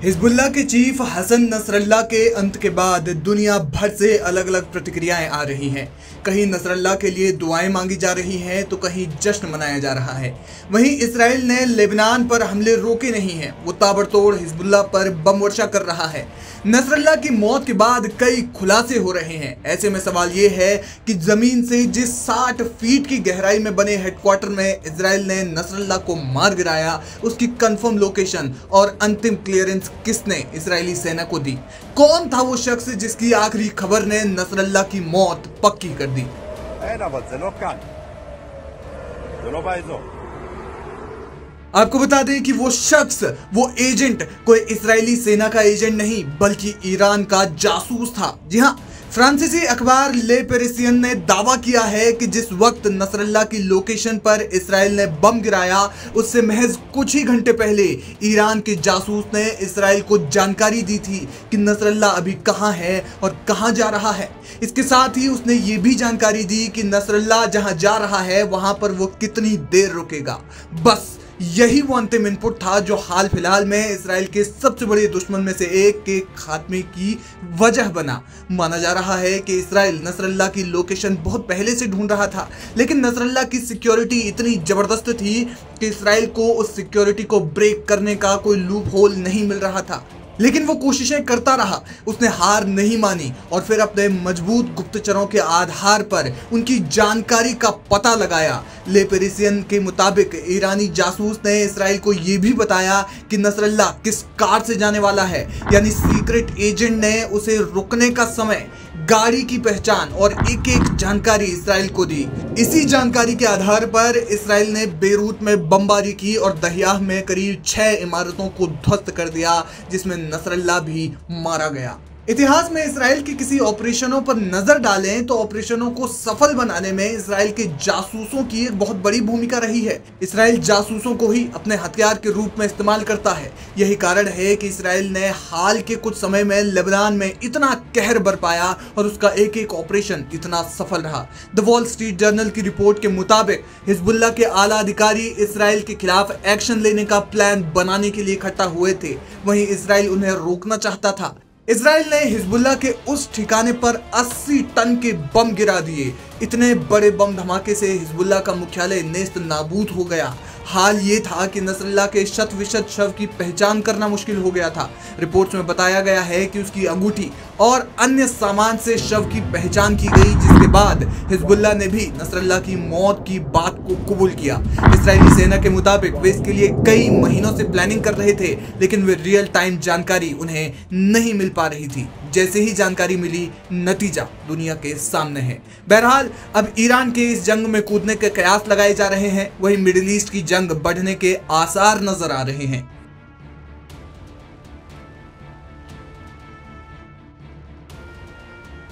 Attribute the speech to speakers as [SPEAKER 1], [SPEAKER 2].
[SPEAKER 1] Hezbollah के chief Hassan Nasrallah के अंत के बाद दुनिया भर से अलग अलग प्रतिक्रियाएं आ रही हैं। कहीं नसरल्लाह के लिए दुआएं मांगी जा रही हैं तो कहीं जश्न मनाया जा रहा है। वहीं इसराइल ने लेबनान पर हमले रोके नहीं हैं, वो ताबड़तोड़ हिजबुल्लाह पर बम वर्षा कर रहा है। नसरल्लाह की मौत के बाद कई खुलासे हो रहे हैं। ऐसे में सवाल ये है कि जमीन से जिस 60 फीट की गहराई में बने हेडक्वार्टर में इसराइल ने नसरल्लाह को मार गिराया, उसकी कंफर्म लोकेशन और अंतिम क्लियरेंस किसने इजरायली सेना को दी? कौन था वो शख्स जिसकी आखिरी खबर ने नसरल्लाह की मौत पक्की कर दी? आपको बता दें कि वो शख्स, वो एजेंट कोई इजरायली सेना का एजेंट नहीं बल्कि ईरान का जासूस था। जी हाँ, फ्रांसीसी अखबार ले पेरिसियन ने दावा किया है कि जिस वक्त नसरल्लाह की लोकेशन पर इसराइल ने बम गिराया, उससे महज कुछ ही घंटे पहले ईरान के जासूस ने इसराइल को जानकारी दी थी कि नसरल्लाह अभी कहां है और कहां जा रहा है। इसके साथ ही उसने ये भी जानकारी दी कि नसरल्लाह जहां जा रहा है वहां पर वो कितनी देर रुकेगा। बस यही वो अंतिम इनपुट था जो हाल फिलहाल में इसराइल के सबसे बड़े दुश्मन में से एक के खात्मे की वजह बना। माना जा रहा है कि इसराइल नसरल्लाह की लोकेशन बहुत पहले से ढूंढ रहा था, लेकिन नसरल्लाह की सिक्योरिटी इतनी जबरदस्त थी कि इसराइल को उस सिक्योरिटी को ब्रेक करने का कोई लूप होल नहीं मिल रहा था। लेकिन वो कोशिशें करता रहा, उसने हार नहीं मानी और फिर अपने मजबूत गुप्तचरों के आधार पर उनकी जानकारी का पता लगाया। ले पेरिसियन के मुताबिक ईरानी जासूस ने इसराइल को यह भी बताया कि नसरल्लाह किस कार से जाने वाला है, यानी सीक्रेट एजेंट ने उसे रुकने का समय, गाड़ी की पहचान और एक एक जानकारी इसराइल को दी। इसी जानकारी के आधार पर इसराइल ने बेरूत में बमबारी की और दहियाह में करीब 6 इमारतों को ध्वस्त कर दिया, जिसमें नसरल्लाह भी मारा गया। इतिहास में इसराइल के किसी ऑपरेशनों पर नजर डालें तो ऑपरेशनों को सफल बनाने में इसराइल के जासूसों की एक बहुत बड़ी भूमिका रही है। इसराइल जासूसों को ही अपने हथियार के रूप में इस्तेमाल करता है। यही कारण है कि इसराइल ने हाल के कुछ समय में लेबनान में इतना कहर बरपाया और उसका एक एक ऑपरेशन इतना सफल रहा। द वॉल स्ट्रीट जर्नल की रिपोर्ट के मुताबिक हिजबुल्लाह के आला अधिकारी इसराइल के खिलाफ एक्शन लेने का प्लान बनाने के लिए इकट्ठा हुए थे, वहीं इसराइल उन्हें रोकना चाहता था। इसराइल ने हिजबुल्लाह के उस ठिकाने पर 80 टन के बम गिरा दिए। इतने बड़े बम धमाके से हिजबुल्लाह का मुख्यालय नेस्त नाबूद हो गया। हाल ये था कि नसरल्लाह के 100% शव की पहचान करना मुश्किल हो गया था। रिपोर्ट्स में बताया गया है कि उसकी अंगूठी और अन्य सामान से शव की पहचान की गई, जिसके बाद हिजबुल्लाह ने भी नसरल्लाह की मौत की बात को कबूल किया। इजरायली सेना के मुताबिक वे इसके लिए कई महीनों से प्लानिंग कर रहे थे, लेकिन वे रियल टाइम जानकारी उन्हें नहीं मिल पा रही थी। जैसे ही जानकारी मिली, नतीजा दुनिया के सामने है। बहरहाल अब ईरान के इस जंग में कूदने के कयास लगाए जा रहे हैं, वहीं मिडिल ईस्ट की जंग बढ़ने के आसार नजर आ रहे हैं।